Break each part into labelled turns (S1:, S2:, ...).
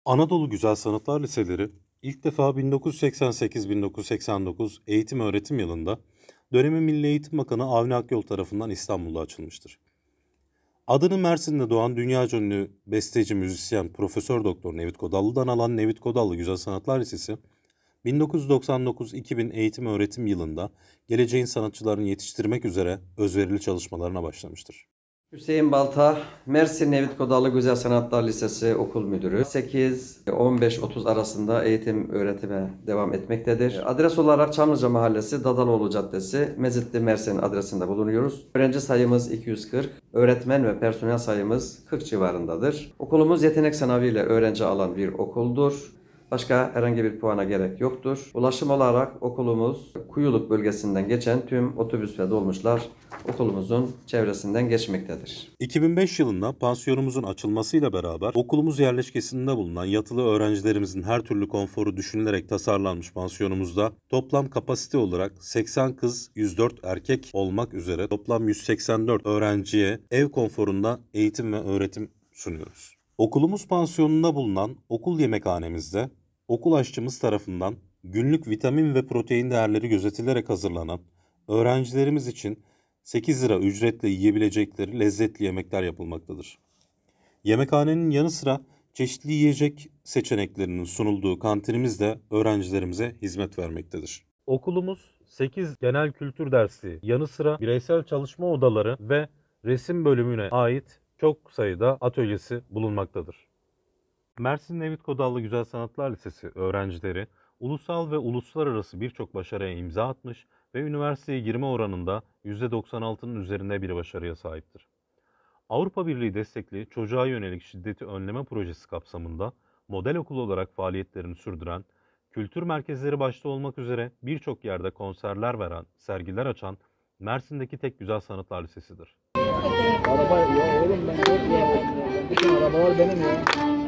S1: Anadolu Güzel Sanatlar Liseleri ilk defa 1988-1989 eğitim öğretim yılında dönemin Milli Eğitim Bakanı Avni Akyol tarafından İstanbul'da açılmıştır. Adını Mersin'de doğan dünyaca ünlü besteci, müzisyen, Profesör Doktor Nevit Kodallı'dan alan Nevit Kodallı Güzel Sanatlar Lisesi, 1999-2000 eğitim öğretim yılında geleceğin sanatçılarını yetiştirmek üzere özverili çalışmalarına başlamıştır.
S2: Hüseyin Balta, Mersin Nevit Kodallı Güzel Sanatlar Lisesi Okul Müdürü. 8-15-30 arasında eğitim öğretime devam etmektedir. Adres olarak Çamlıca Mahallesi, Dadaloğlu Caddesi, Mezitli, Mersin adresinde bulunuyoruz. Öğrenci sayımız 240, öğretmen ve personel sayımız 40 civarındadır. Okulumuz yetenek sınavı ile öğrenci alan bir okuldur. Başka herhangi bir puana gerek yoktur. Ulaşım olarak okulumuz Kuyuluk bölgesinden geçen tüm otobüs ve dolmuşlar okulumuzun çevresinden geçmektedir.
S1: 2005 yılında pansiyonumuzun açılmasıyla beraber okulumuz yerleşkesinde bulunan yatılı öğrencilerimizin her türlü konforu düşünülerek tasarlanmış pansiyonumuzda toplam kapasite olarak 80 kız, 104 erkek olmak üzere toplam 184 öğrenciye ev konforunda eğitim ve öğretim sunuyoruz. Okulumuz pansiyonunda bulunan okul yemekhanemizde okul aşçımız tarafından günlük vitamin ve protein değerleri gözetilerek hazırlanan öğrencilerimiz için 8 lira ücretle yiyebilecekleri lezzetli yemekler yapılmaktadır. Yemekhanenin yanı sıra çeşitli yiyecek seçeneklerinin sunulduğu kantinimiz de öğrencilerimize hizmet vermektedir. Okulumuz 8 genel kültür dersi yanı sıra bireysel çalışma odaları ve resim bölümüne ait çok sayıda atölyesi bulunmaktadır. Mersin Nevit Kodallı Güzel Sanatlar Lisesi öğrencileri ulusal ve uluslararası birçok başarıya imza atmış ve üniversiteye girme oranında %96'nın üzerinde bir başarıya sahiptir. Avrupa Birliği destekli çocuğa yönelik şiddeti önleme projesi kapsamında model okul olarak faaliyetlerini sürdüren, kültür merkezleri başta olmak üzere birçok yerde konserler veren, sergiler açan Mersin'deki tek güzel sanatlar lisesidir.
S3: Araba ya oğlum ben yok ya. Bütün arabalar benim ya.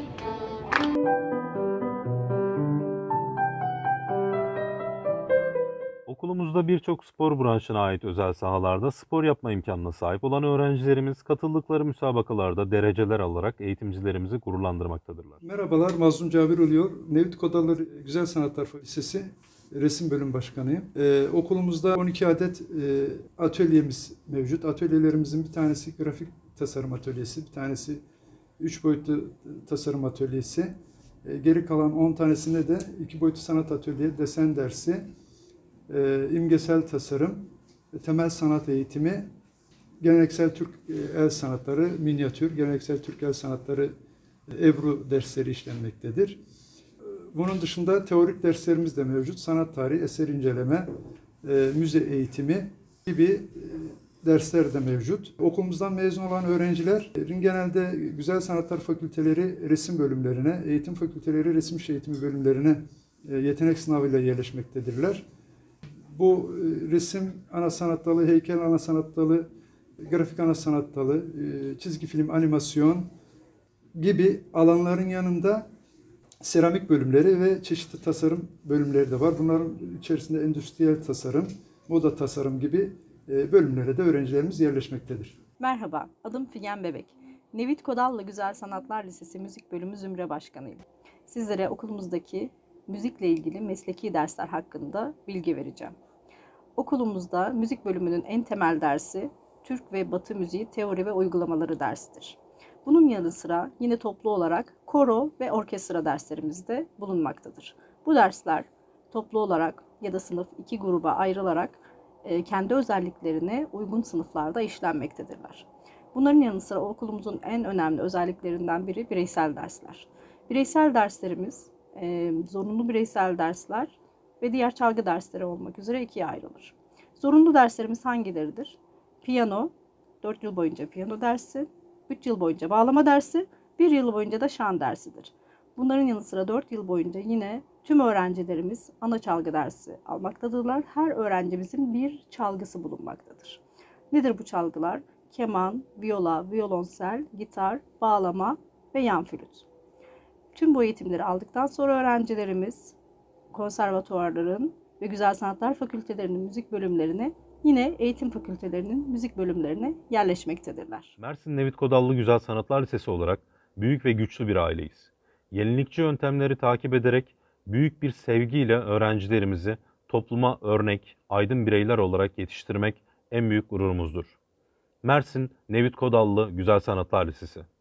S1: Okulumuzda birçok spor branşına ait özel sahalarda spor yapma imkanına sahip olan öğrencilerimiz katıldıkları müsabakalarda dereceler alarak eğitimcilerimizi gururlandırmaktadırlar.
S4: Merhabalar, Mazlum Cabir oluyor. Nevit Kodallı Güzel Sanatlar Lisesi Resim Bölüm Başkanıyım. Okulumuzda 12 adet atölyemiz mevcut. Atölyelerimizin bir tanesi grafik tasarım atölyesi, bir tanesi 3 boyutlu tasarım atölyesi. Geri kalan 10 tanesinde de 2 boyutlu sanat atölye, desen dersi, imgesel tasarım, temel sanat eğitimi, geleneksel Türk el sanatları, minyatür, geleneksel Türk el sanatları, Ebru dersleri işlenmektedir. Bunun dışında teorik derslerimiz de mevcut. Sanat tarihi, eser inceleme, müze eğitimi gibi dersler de mevcut. Okulumuzdan mezun olan öğrencilerin genelde Güzel Sanatlar Fakülteleri resim bölümlerine, eğitim fakülteleri resim iş eğitimi bölümlerine yetenek sınavıyla yerleşmektedirler. Bu resim ana sanat dalı, heykel ana sanat dalı, grafik ana sanat dalı, çizgi film, animasyon gibi alanların yanında seramik bölümleri ve çeşitli tasarım bölümleri de var. Bunların içerisinde endüstriyel tasarım, moda tasarım gibi bölümlere de öğrencilerimiz yerleşmektedir.
S5: Merhaba, adım Figen Bebek. Nevit Kodallı Güzel Sanatlar Lisesi Müzik Bölümü Zümre Başkanıyım. Sizlere okulumuzdaki müzikle ilgili mesleki dersler hakkında bilgi vereceğim. Okulumuzda müzik bölümünün en temel dersi Türk ve Batı müziği teori ve uygulamaları dersidir. Bunun yanı sıra yine toplu olarak koro ve orkestra derslerimiz de bulunmaktadır. Bu dersler toplu olarak ya da sınıf 2 gruba ayrılarak kendi özelliklerine uygun sınıflarda işlenmektedirler. Bunların yanı sıra okulumuzun en önemli özelliklerinden biri bireysel dersler. Bireysel derslerimiz zorunlu bireysel dersler ve diğer çalgı dersleri olmak üzere ikiye ayrılır. Zorunlu derslerimiz hangileridir? Piyano, 4 yıl boyunca piyano dersi, 3 yıl boyunca bağlama dersi, 1 yıl boyunca da şan dersidir. Bunların yanı sıra 4 yıl boyunca yine tüm öğrencilerimiz ana çalgı dersi almaktadırlar. Her öğrencimizin bir çalgısı bulunmaktadır. Nedir bu çalgılar? Keman, viyola, violonsel, gitar, bağlama ve yan flüt. Tüm bu eğitimleri aldıktan sonra öğrencilerimiz konservatuvarların ve Güzel Sanatlar Fakültelerinin müzik bölümlerine, yine eğitim fakültelerinin müzik bölümlerine yerleşmektedirler.
S1: Mersin Nevit Kodallı Güzel Sanatlar Lisesi olarak büyük ve güçlü bir aileyiz. Yenilikçi yöntemleri takip ederek büyük bir sevgiyle öğrencilerimizi topluma örnek, aydın bireyler olarak yetiştirmek en büyük gururumuzdur. Mersin Nevit Kodallı Güzel Sanatlar Lisesi.